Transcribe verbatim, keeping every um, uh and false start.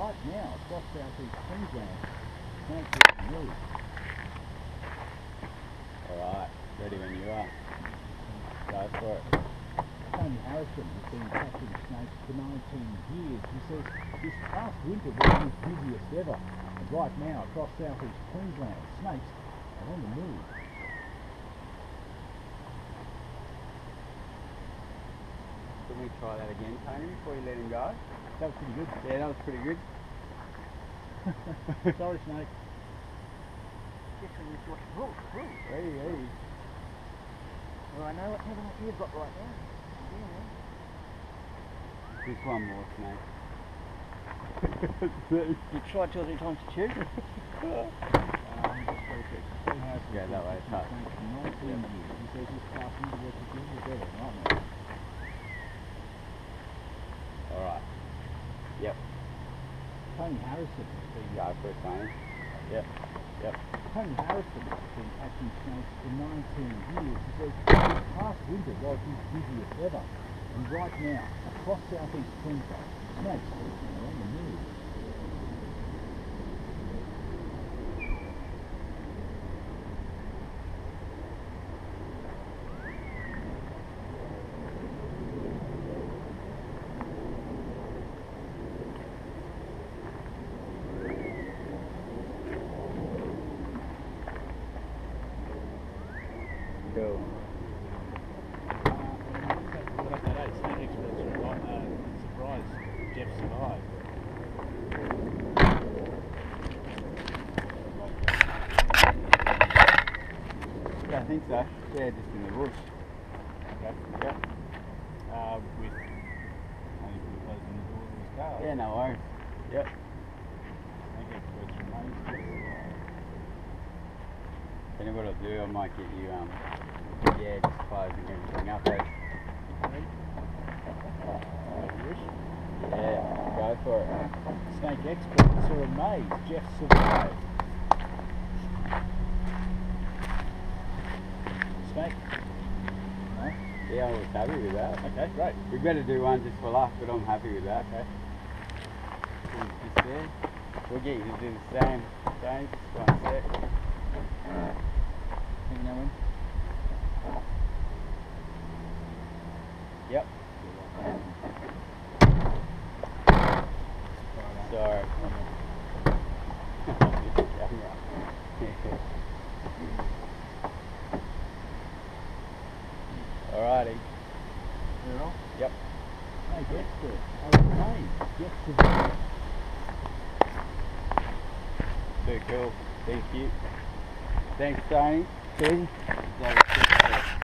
right now across southeast Queensland, snakes are new. Alright, ready when you are. Go for it. Tony Harrison has been catching snakes for nineteen years. He says this past winter was his busiest ever. And right now across southeast Queensland, snakes are on the move. Can we try that again, Tony, before you let him go? That was pretty good. Yeah, that was pretty good. Sorry, snake. Just when you thought, whoa, whoa. Hey, hey. Well, I know what what you've got right now. Yeah. Just one more snake. You tried two or three times to chew. Um, just very quick. Tony Harrison Yeah, that way, has been touch. catching snakes for nineteen years. He says this past winter was his busiest ever. Right now. Alright. Yep. Tony Harrison has been Go for it, Tony. Yep. Yep. Tony Harrison has been catching snakes for nineteen years. He says this past winter was his busiest ever. And right now, across southeast Queensland, snakes are on the move. Go. What up that eight snake experts are right, uh, surprised Jeff survived. Yeah, I think so. Yeah, just in the bush. Okay. Yep. Uh, with only for closing the door of his car. Yeah, no worries. Yep. Snake experts remain surprised. Then what I'll do, I might get you, um, yeah, just closing everything up, eh? Yeah, go for it. Snake experts are amazed Jeff survived. Snake? No? Yeah, I was happy with that. Okay, great. We better do one just for luck, but I'm happy with that. Okay. Just there. We'll get you to do the same, James. Just one sec. Think that one? Yep. Sorry. Alrighty. They're off. Yep. Snake experts are amazed Jeff survived. Too cool. Thank you. Thanks, Tony. See? That was good.